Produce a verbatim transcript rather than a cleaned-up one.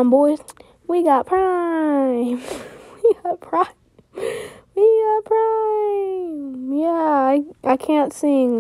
on, boys. We got Prime. We got Prime. We got Prime. Yeah, I, I can't sing.